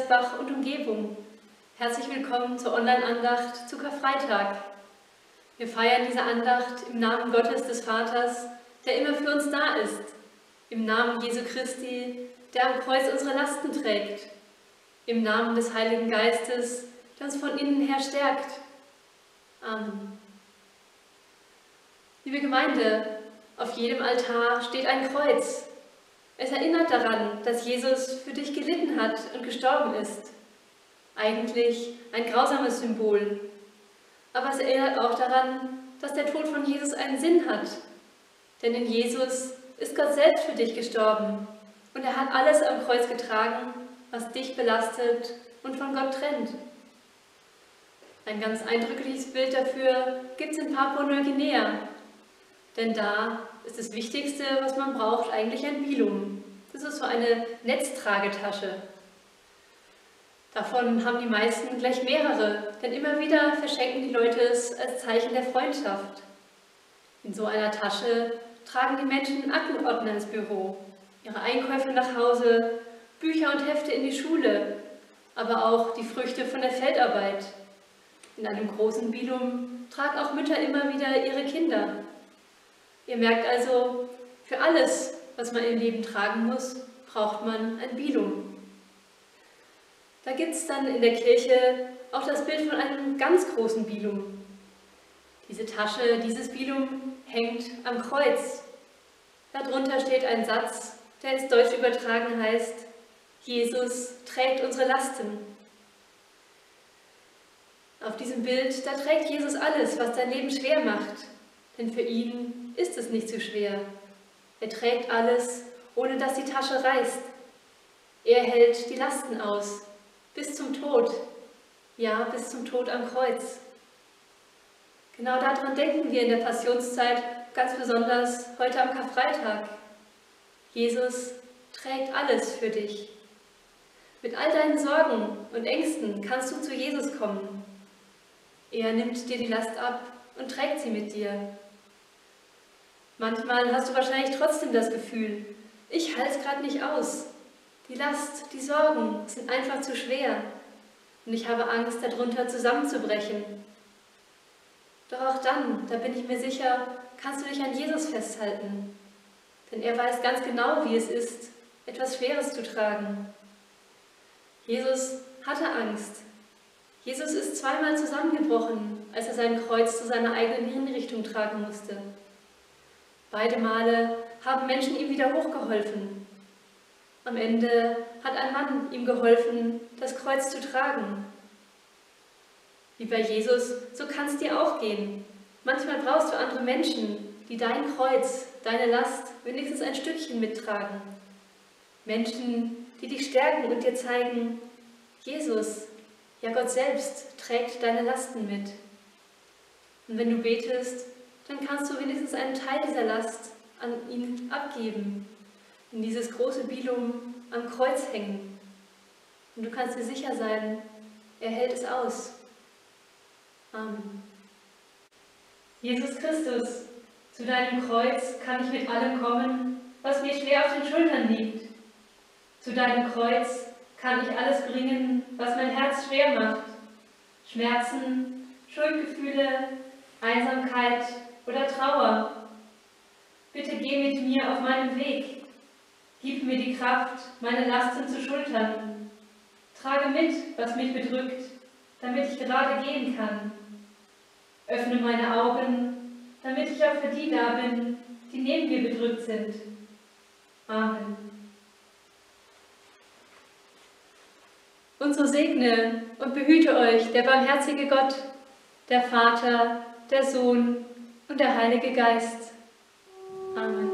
Gummersbach und Umgebung. Herzlich willkommen zur Online-Andacht zu Karfreitag. Wir feiern diese Andacht im Namen Gottes des Vaters, der immer für uns da ist, im Namen Jesu Christi, der am Kreuz unsere Lasten trägt, im Namen des Heiligen Geistes, der uns von innen her stärkt. Amen. Liebe Gemeinde, auf jedem Altar steht ein Kreuz. Es erinnert daran, dass Jesus für dich gelitten hat und gestorben ist. Eigentlich ein grausames Symbol. Aber es erinnert auch daran, dass der Tod von Jesus einen Sinn hat. Denn in Jesus ist Gott selbst für dich gestorben. Und er hat alles am Kreuz getragen, was dich belastet und von Gott trennt. Ein ganz eindrückliches Bild dafür gibt es in Papua-Neuguinea. Denn da ist das Wichtigste, was man braucht, eigentlich ein Bilum. Das ist so eine Netztragetasche. Davon haben die meisten gleich mehrere, denn immer wieder verschenken die Leute es als Zeichen der Freundschaft. In so einer Tasche tragen die Menschen Aktenordner ins Büro, ihre Einkäufe nach Hause, Bücher und Hefte in die Schule, aber auch die Früchte von der Feldarbeit. In einem großen Bilum tragen auch Mütter immer wieder ihre Kinder. Ihr merkt also, für alles, was man im Leben tragen muss, braucht man ein Bilum. Da gibt es dann in der Kirche auch das Bild von einem ganz großen Bilum. Diese Tasche, dieses Bilum hängt am Kreuz. Darunter steht ein Satz, der ins Deutsche übertragen heißt: Jesus trägt unsere Lasten. Auf diesem Bild, da trägt Jesus alles, was dein Leben schwer macht. Denn für ihn ist es nicht zu schwer. Er trägt alles, ohne dass die Tasche reißt. Er hält die Lasten aus, bis zum Tod. Ja, bis zum Tod am Kreuz. Genau daran denken wir in der Passionszeit, ganz besonders heute am Karfreitag. Jesus trägt alles für dich. Mit all deinen Sorgen und Ängsten kannst du zu Jesus kommen. Er nimmt dir die Last ab und trägt sie mit dir. Manchmal hast du wahrscheinlich trotzdem das Gefühl, ich halte es gerade nicht aus. Die Last, die Sorgen sind einfach zu schwer und ich habe Angst, darunter zusammenzubrechen. Doch auch dann, da bin ich mir sicher, kannst du dich an Jesus festhalten. Denn er weiß ganz genau, wie es ist, etwas Schweres zu tragen. Jesus hatte Angst. Jesus ist zweimal zusammengebrochen, als er sein Kreuz zu seiner eigenen Hinrichtung tragen musste. Beide Male haben Menschen ihm wieder hochgeholfen. Am Ende hat ein Mann ihm geholfen, das Kreuz zu tragen. Wie bei Jesus, so kann es dir auch gehen. Manchmal brauchst du andere Menschen, die dein Kreuz, deine Last wenigstens ein Stückchen mittragen. Menschen, die dich stärken und dir zeigen, Jesus, ja Gott selbst, trägt deine Lasten mit. Und wenn du betest, dann kannst du wenigstens einen Teil dieser Last an ihn abgeben, in dieses große Bilum am Kreuz hängen. Und du kannst dir sicher sein, er hält es aus. Amen. Jesus Christus, zu deinem Kreuz kann ich mit allem kommen, was mir schwer auf den Schultern liegt. Zu deinem Kreuz kann ich alles bringen, was mein Herz schwer macht. Schmerzen, Schuldgefühle, Einsamkeit oder Trauer. Bitte geh mit mir auf meinem Weg. Gib mir die Kraft, meine Lasten zu schultern. Trage mit, was mich bedrückt, damit ich gerade gehen kann. Öffne meine Augen, damit ich auch für die da bin, die neben mir bedrückt sind. Amen. Und so segne und behüte euch der barmherzige Gott, der Vater, der Sohn und der Heilige Geist. Amen.